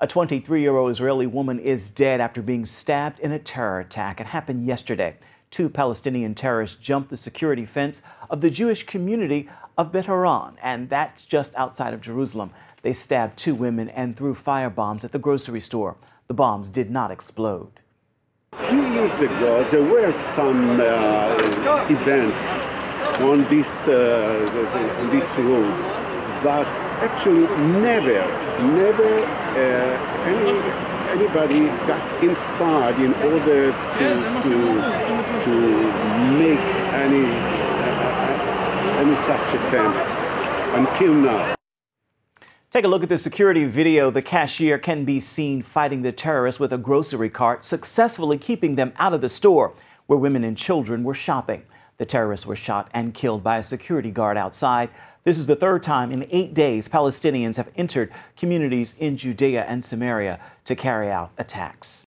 A 23-year-old Israeli woman is dead after being stabbed in a terror attack. It happened yesterday. Two Palestinian terrorists jumped the security fence of the Jewish community of Bet Horon, and that's just outside of Jerusalem. They stabbed two women and threw firebombs at the grocery store. The bombs did not explode. A few years ago, there were some events on this road, but actually never anybody got inside in order to make any such attempt until now. Take a look at the security video. The cashier can be seen fighting the terrorists with a grocery cart, successfully keeping them out of the store where women and children were shopping. The terrorists were shot and killed by a security guard outside. This is the third time in 8 days Palestinians have entered communities in Judea and Samaria to carry out attacks.